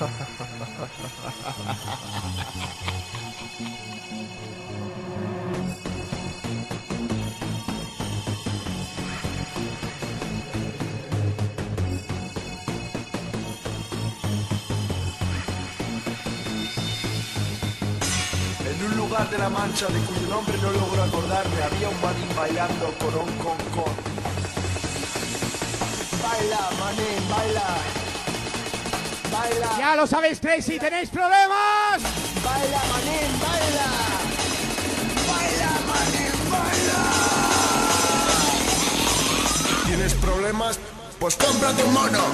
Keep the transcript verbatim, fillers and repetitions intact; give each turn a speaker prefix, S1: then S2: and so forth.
S1: En un lugar de la Mancha de cuyo nombre no logro acordarme, había un manin bailando corón con con. Baila, manin, baila. Baila.
S2: Ya lo sabéis, Tracy, ¿tenéis problemas?
S1: Baila, manin, baila. Baila, manin, baila. ¿Tienes problemas? Pues cómprate un mono.